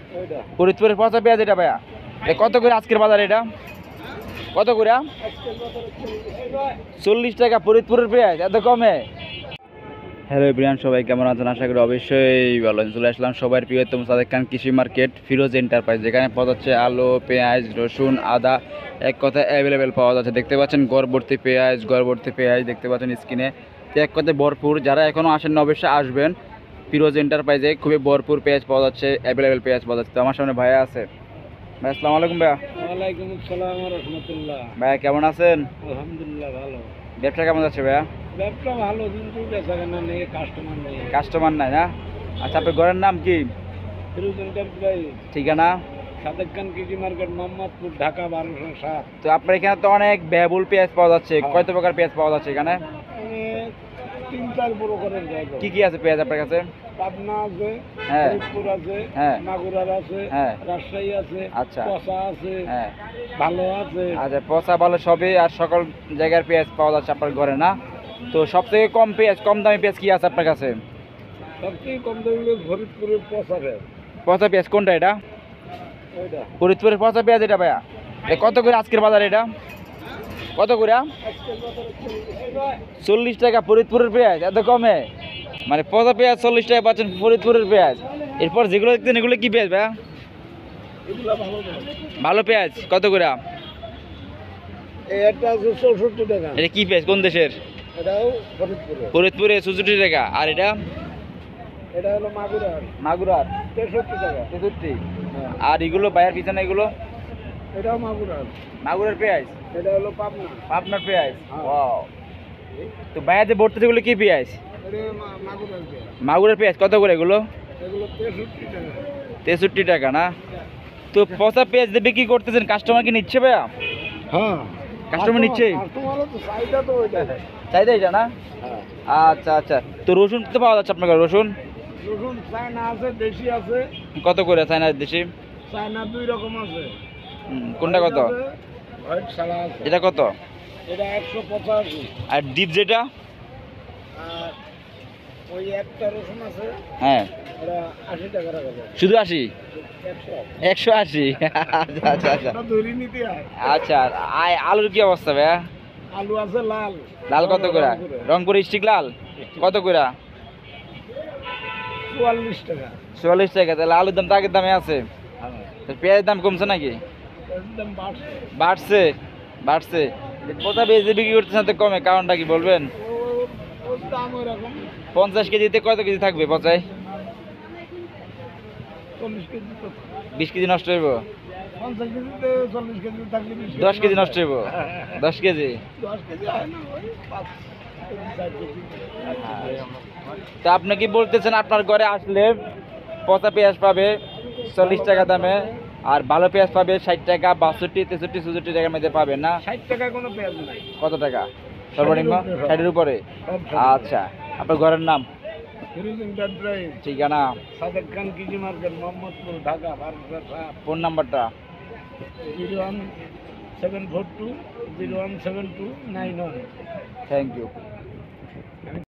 ফরিদপুরের পচা পেঁয়াজ এটা ভাইয়া, কত করে আজকের বাজার? এটা কত করে? 40 টাকা ফরিদপুরের পেঁয়াজ, এত কমে? হ্যালো এভরিওয়ান, সবাই কেমন আছেন? আশা করি অবশ্যই ভালো আছেন। চলে আসলাম সবার প্রিয়তম সাদেক খান কৃষি মার্কেট, ফিরোজ এন্টারপ্রাইজ, যেখানে পাওয়া যাচ্ছে আলু, পেঁয়াজ, রসুন, আদা, এক কথা অ্যাভেলেবেল পাওয়া যাচ্ছে। দেখতে পাচ্ছেন গড়ভর্তি পেঁয়াজ দেখতে পাচ্ছেন স্ক্রিনে। তো এক কথায় ভরপুর। যারা এখনও আসেন না অবশ্যই আসবেন ফিরোজ এন্টারপ্রাইজে, খুবই ভরপুর পেঁয়াজ পাওয়া যাচ্ছে, অ্যাভেলেবেল পেঁয়াজ পাওয়া যাচ্ছে। তো আমার সামনে ভাইয়া আছে। ভাই আসসালামু আলাইকুম। ভাইয়া ওয়ালাইকুম আসসালাম ওয়া রাহমাতুল্লাহ। ভাইয়া কেমন আছেন? আলহামদুলিল্লাহ ভালো। ব্যবসা কেমন যাচ্ছে ভাইয়া? ব্যবসা ভালো, কিন্তু বেচাকেনা নেই, কাস্টমার নাই না? আচ্ছা, আপনার ঘরের নাম কি? ফিরোজ এন্টারপ্রাইজ, ঠিকানা? সাদেক খান কৃষি মার্কেট, মোহাম্মদপুর, ঢাকা 1207। তো আপনার এখানে তো অনেক ব্যয়বহুল পেঁয়াজ পাওয়া যাচ্ছে, কত প্রকার পেঁয়াজ পাওয়া যাচ্ছে এখানে? 3-4 প্রকারের জায়গা। কি কি আছে পেঁয়াজ আপনার কাছে? পাবনা আছে, হ্যাঁ, ফরিদপুর আছে, হ্যাঁ, মাগুরার আছে, হ্যাঁ, রাজশাহী আছে, আচ্ছা, পচা আছে, হ্যাঁ, ভালো আছে। আচ্ছা, পচা ভালো সবই, আর সকল জায়গার পেঁয়াজ পাওয়া যাচ্ছে আপনার ঘরে না? তো সব থেকে কম পেঁয়াজ, কম দামি পেঁয়াজ কি আছে আপনার কাছে? সবচেয়ে কম দামি ফরিদপুরের পচা পেঁয়াজ। পচা পেঁয়াজ কোনটা? এটা ওইটা ফরিদপুরের পচা পেঁয়াজ এটা ভাইয়া, কত করে আজকের বাজার? এটা কত করে? 40 টাকা ফরিদপুরের পেঁয়াজ, এত কমে? মানে পচা পেঁয়াজ 40 টাকা পাচ্ছেন ফরিদপুরের পেঁয়াজ। এরপর যেগুলো দেখতেন এগুলো কি পেঁয়াজ ভাইয়া? এগুলা ভালো না। ভালো পেঁয়াজ কত করে? এটা আছে 64 টাকা। এটা কি পেঁয়াজ, কোন দেশের? এটাও ফরিদপুরে। ফরিদপুরে 64 টাকা। আর এটা? এটা হলো মাগুরার, মাগুরার 63 টাকা। 63। আর এগুলো ভাইয়ার পিছনে এগুলো? এটাও মাগুরার। মাগুরের পেঁয়াজ? এটা হলো পাবনা। আপনার পেঁয়াজ? হ্যাঁ। ওয়াও। তো ভাইয়াতে ভর্তি যেগুলো কি পেঁয়াজ? এটা মাগুরার পেঁয়াজ। মাগুরের পেঁয়াজ কত করে এগুলো? এগুলো 63 টাকা। 63 টাকা না? তো পচা পেঁয়াজ দিয়ে বিক্রি করতেছেন, কাস্টমার কি নিচ্ছে ভাইয়া? হ্যাঁ, কাস্টমার নিচ্ছে? কাস্টমারও তো চাহিদা তো ওইটা। চাহিদা এটা না? হ্যাঁ। আচ্ছা আচ্ছা। তো রসুন তো পাওয়া যাচ্ছে আপনার কাছে? রসুন রসুন চায়না আছে, দেশি আছে। কত করে চায়না দেশি? চায়না 2 রকম আছে। কোনটা কত? হোয়াইট সাদা আছে। এটা কত? এটা 185। আর ডিপ যেটা? আর ওই একটা রসুন আছে, হ্যাঁ, এটা 80 টাকা রাখা যায়। শুধু 80? 100। 180? আচ্ছা আচ্ছা আচ্ছা এটা ধরে নিতে হয়। আচ্ছা। আর আলুর কি অবস্থা ভাইয়া? আলু আছে লাল। লাল কত করে? রংপুর স্টিক লাল কত করে? 44 টাকা। 44 টাকা। তাহলে আলুর দাম তো আগের দামে আছে। তো পেঁয়াজের দাম কমছে নাকি? একদম বাড়ছে। বাড়ছে? বাড়ছে। কোথা বেজে বিক্রি করতেছেন তো কমে, কারণটা কি বলবেন? ওর দাম ওইরকম। 50 কেজিতে কত কেজি থাকবে পচায়? 40 কেজি তো। 20 কেজি নষ্ট হইব? 50 কেজিতে 40 কেজি থাকলে 10 কেজি নষ্ট হইব? 10 কেজি? 10 কেজি হয় না, ওই 5 কেজি 4 কেজি। তা আপনি কি বলতেছেন আপনার ঘরে আসলে পচা পেঁয়াজ পাবে 40 টাকা দামে, আর ভালো পেঁয়াজ পাবে 60 টাকা, 62, 63, 64 টাকার মধ্যে পাবে না? 60 টাকা কোনো পেঁয়াজ নাই। কত টাকা সর্বনিম্ন? 60-এর উপরে? আচ্ছা। আপনার ঘরের নাম? ফিরোজ এন্টারপ্রাইজ, ঠিকানা? সাদেক খান কৃষি মার্কেট, মোহাম্মদপুর, ঢাকা 1207। ফোন নাম্বারটা? 01742 0172991। Thank you.